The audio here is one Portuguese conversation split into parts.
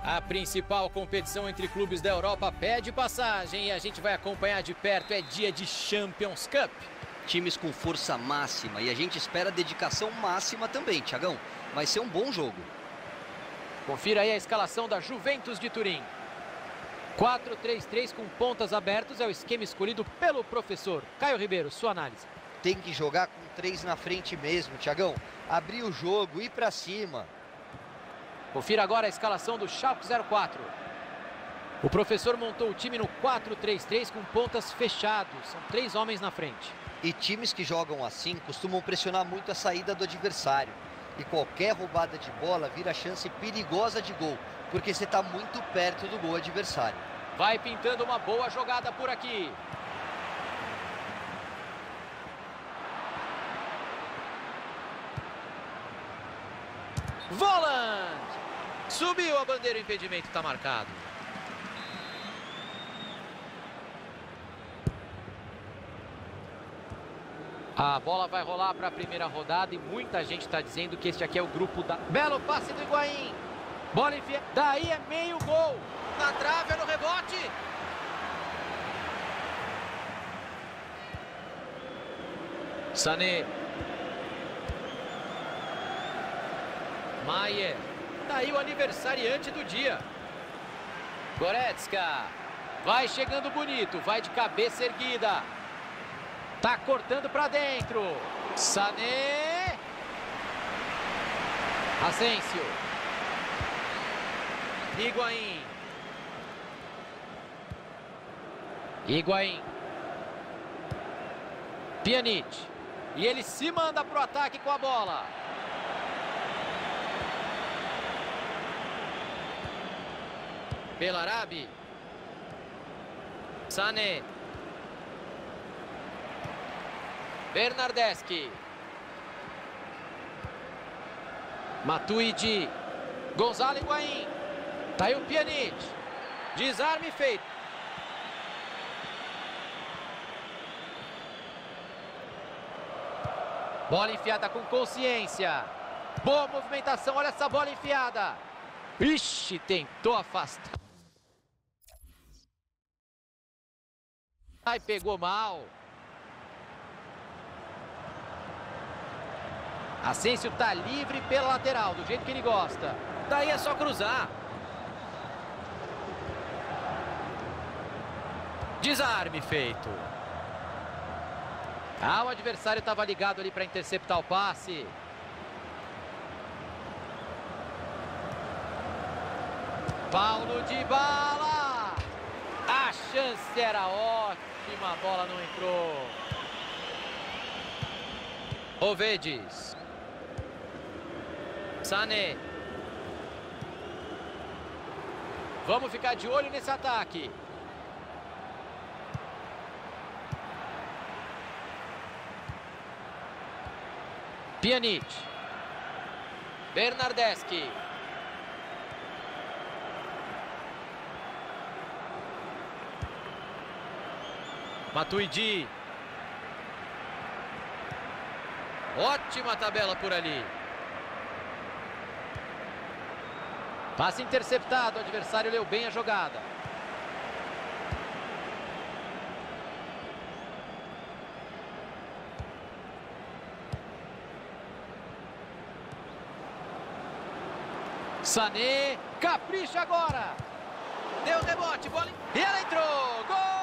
A principal competição entre clubes da Europa pede passagem e a gente vai acompanhar de perto. É dia de Champions Cup. Times com força máxima e a gente espera dedicação máxima também, Thiagão. Vai ser um bom jogo. Confira aí a escalação da Juventus de Turim. 4-3-3 com pontas abertas é o esquema escolhido pelo professor. Caio Ribeiro, sua análise. Tem que jogar com 3 na frente mesmo, Thiagão. Abrir o jogo, ir pra cima. Confira agora a escalação do Schalke 04. O professor montou o time no 4-3-3 com pontas fechados. São 3 homens na frente. E times que jogam assim costumam pressionar muito a saída do adversário. E qualquer roubada de bola vira chance perigosa de gol, porque você está muito perto do gol adversário. Vai pintando uma boa jogada por aqui. Voland! Subiu a bandeira, o impedimento está marcado. A bola vai rolar para a primeira rodada e muita gente está dizendo que este aqui é o grupo da... Belo passe do Higuaín. Bola enfiada. Daí é meio gol. Na trave, é no rebote. Sané. Maier. Daí o aniversariante do dia. Goretzka. Vai chegando bonito. Vai de cabeça erguida. Tá cortando para dentro. Sané. Asensio. Higuaín. Higuaín. Pjanic. E ele se manda pro ataque com a bola. Belarabi. Sané. Bernardeschi. Matuidi. Gonzalo Higuaín. Tá aí o Pjanic. Desarme feito. Bola enfiada com consciência. Boa movimentação, olha essa bola enfiada. Ixi, tentou afastar. Ai, pegou mal. Asensio tá livre pela lateral, do jeito que ele gosta. Daí é só cruzar. Desarme feito. Ah, o adversário estava ligado ali para interceptar o passe. Paulo Dybala. A chance era ótima, a bola não entrou. Ovedes. Sané. Vamos ficar de olho nesse ataque. Pjanic. Bernardeschi. Matuidi. Ótima tabela por ali. Passe interceptado, o adversário leu bem a jogada. Sané, capricha agora. Deu rebote, bola e ela entrou. Gol!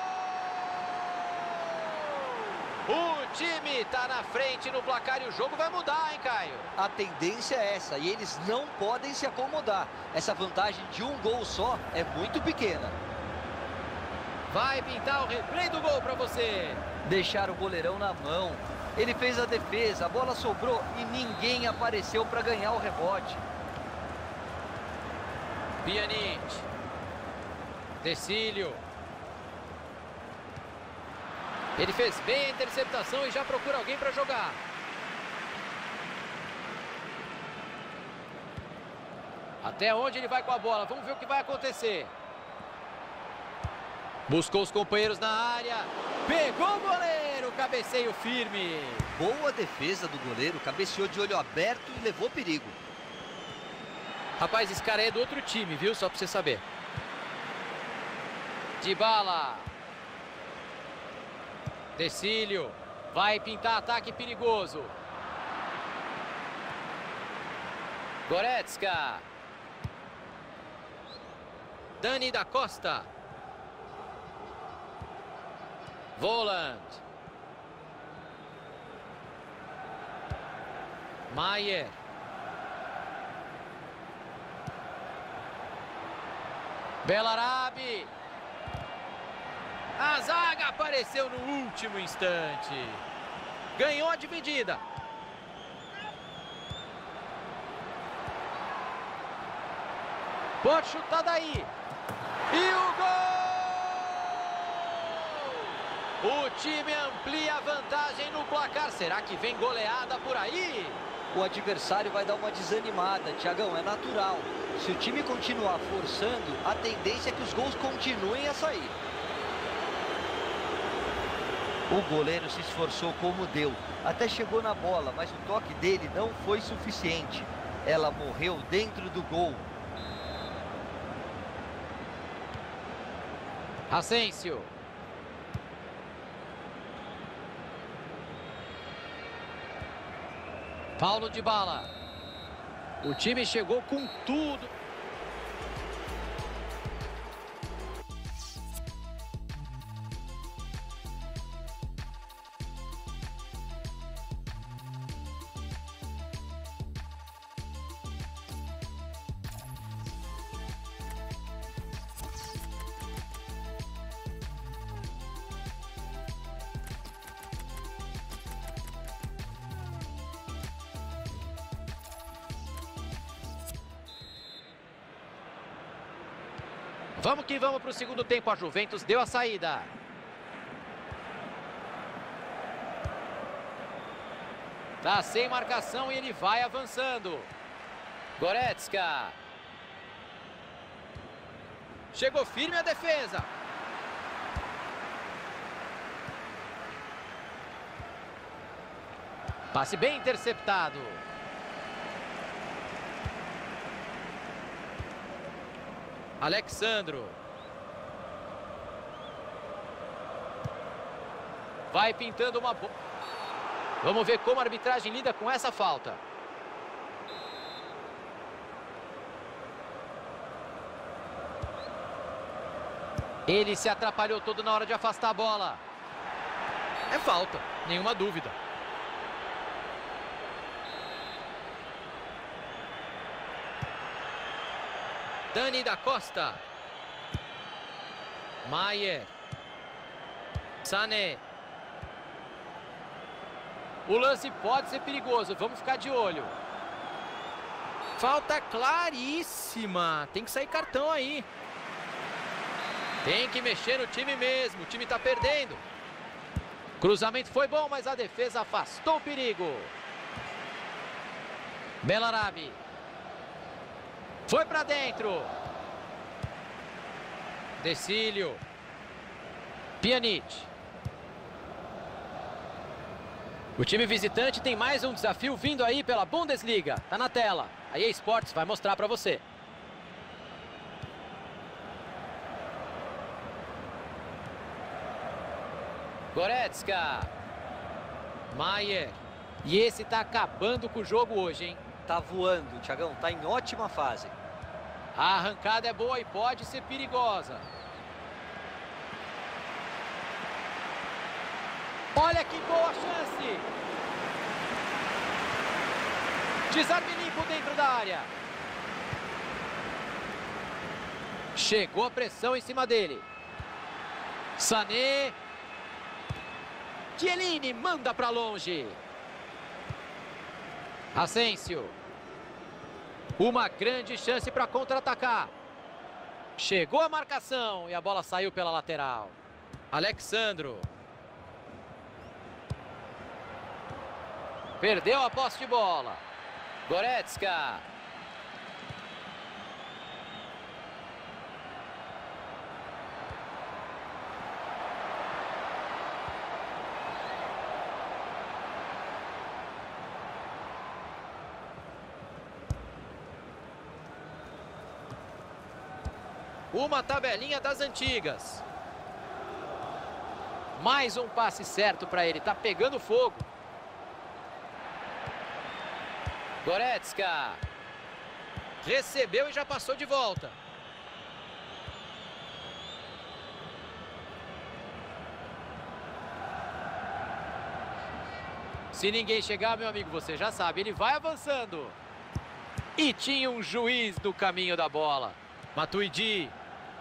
O time está na frente no placar e o jogo vai mudar, hein, Caio? A tendência é essa e eles não podem se acomodar. Essa vantagem de um gol só é muito pequena. Vai pintar o replay do gol para você. Deixar o goleirão na mão. Ele fez a defesa, a bola sobrou e ninguém apareceu para ganhar o rebote. Pjanic. Decílio. Ele fez bem a interceptação e já procura alguém para jogar. Até onde ele vai com a bola? Vamos ver o que vai acontecer. Buscou os companheiros na área. Pegou o goleiro. Cabeceio firme. Boa defesa do goleiro. Cabeceou de olho aberto e levou perigo. Rapaz, esse cara é do outro time, viu? Só pra você saber. Dybala. Decílio. Vai pintar ataque perigoso. Goretzka. Dani da Costa. Voland. Maier. Belarabi. A zaga apareceu no último instante. Ganhou a dividida. Pode chutar daí. E o gol! O time amplia a vantagem no placar. Será que vem goleada por aí? O adversário vai dar uma desanimada, Thiagão, é natural. Se o time continuar forçando, a tendência é que os gols continuem a sair. O goleiro se esforçou como deu, até chegou na bola, mas o toque dele não foi suficiente. Ela morreu dentro do gol. Asensio. Paulo Dybala. O time chegou com tudo. Vamos que vamos para o segundo tempo. A Juventus deu a saída. Tá sem marcação e ele vai avançando. Goretzka. Chegou firme a defesa. Passe bem interceptado. Alexandro. Vai pintando uma bola. Vamos ver como a arbitragem lida com essa falta. Ele se atrapalhou todo na hora de afastar a bola. É falta, nenhuma dúvida. Dani da Costa. Maier. Sané. O lance pode ser perigoso, vamos ficar de olho. Falta claríssima, tem que sair cartão aí. Tem que mexer no time mesmo, o time tá perdendo. Cruzamento foi bom, mas a defesa afastou o perigo. Belarabi. Foi pra dentro. Decílio. Pjanic. O time visitante tem mais um desafio vindo aí pela Bundesliga. Tá na tela. A EA Sports vai mostrar pra você. Goretzka. Maier. E esse tá acabando com o jogo hoje, hein? Tá voando, Thiagão, tá em ótima fase. A arrancada é boa e pode ser perigosa. Olha que boa chance. Desarme limpo dentro da área. Chegou a pressão em cima dele. Sané. Chiellini manda para longe. Asensio. Uma grande chance para contra-atacar. Chegou a marcação e a bola saiu pela lateral. Alexandro. Perdeu a posse de bola. Goretzka. Uma tabelinha das antigas. Mais um passe certo para ele. Tá pegando fogo. Goretzka. Recebeu e já passou de volta. Se ninguém chegar, meu amigo, você já sabe, ele vai avançando. E tinha um juiz no caminho da bola. Matuidi.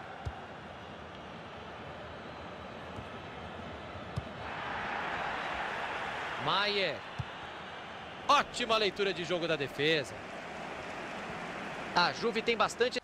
Maier. Ótima leitura de jogo da defesa. A Juve tem bastante...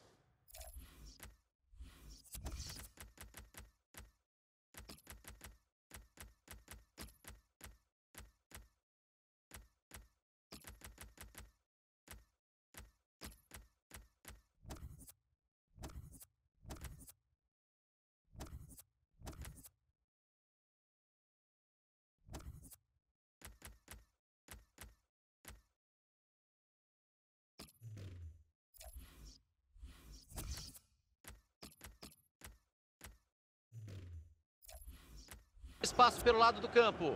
espaço pelo lado do campo.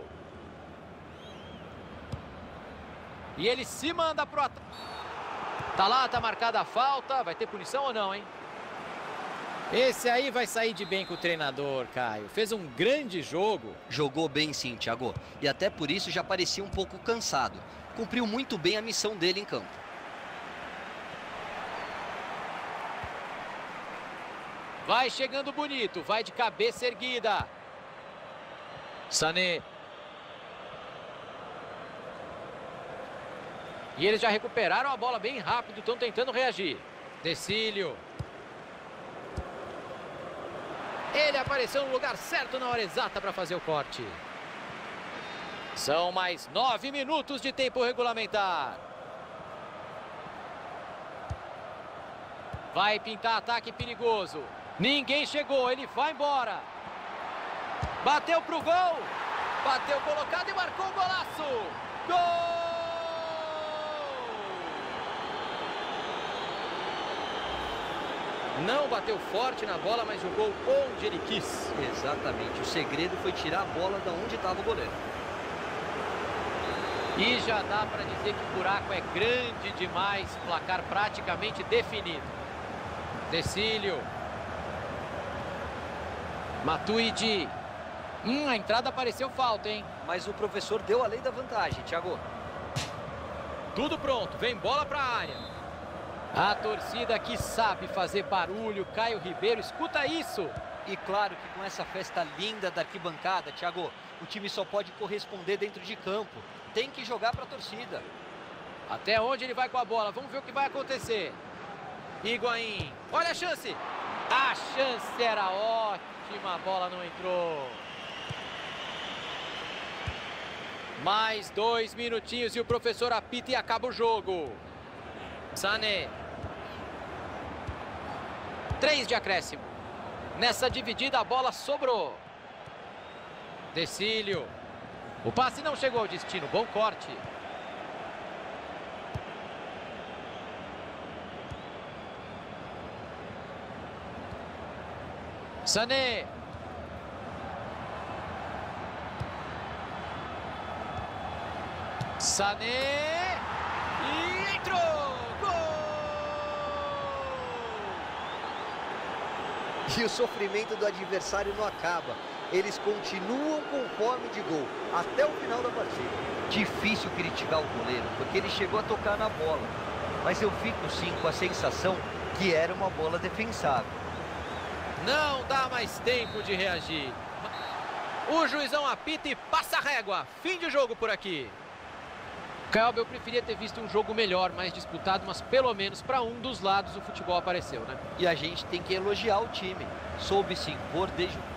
E ele se manda pro ataque. Tá lá, tá marcada a falta. Vai ter punição ou não, hein? Esse aí vai sair de bem com o treinador, Caio. Fez um grande jogo. Jogou bem sim, Thiago. E até por isso já parecia um pouco cansado. Cumpriu muito bem a missão dele em campo. Vai chegando bonito. Vai de cabeça erguida. Sané. E eles já recuperaram a bola bem rápido, estão tentando reagir. Decílio. Ele apareceu no lugar certo na hora exata para fazer o corte. São mais 9 minutos de tempo regulamentar. Vai pintar ataque perigoso. Ninguém chegou, ele vai embora. Bateu pro gol. Bateu colocado e marcou o golaço. Gol! Não bateu forte na bola, mas jogou onde ele quis. Exatamente. O segredo foi tirar a bola da onde estava o goleiro. E já dá para dizer que o buraco é grande demais. Placar praticamente definido. Decílio. Matuidi. A entrada pareceu falta, hein? Mas o professor deu a lei da vantagem, Thiago. Tudo pronto. Vem bola para a área. A torcida aqui sabe fazer barulho. Caio Ribeiro, escuta isso. E claro que com essa festa linda da arquibancada, Thiago, o time só pode corresponder dentro de campo. Tem que jogar para a torcida. Até onde ele vai com a bola? Vamos ver o que vai acontecer. Higuaín. Olha a chance. A chance era ótima. A bola não entrou. Mais 2 minutinhos e o professor apita e acaba o jogo. Sané. 3 de acréscimo. Nessa dividida a bola sobrou. Decílio. O passe não chegou ao destino. Bom corte. Sané. Sané. E entrou. E o sofrimento do adversário não acaba. Eles continuam com fome de gol até o final da partida. Difícil criticar o goleiro, porque ele chegou a tocar na bola. Mas eu fico sim com a sensação que era uma bola defensável. Não dá mais tempo de reagir. O juizão apita e passa a régua. Fim de jogo por aqui. Calma, eu preferia ter visto um jogo melhor, mais disputado, mas pelo menos para um dos lados o futebol apareceu, né? E a gente tem que elogiar o time. Soube se impor desde o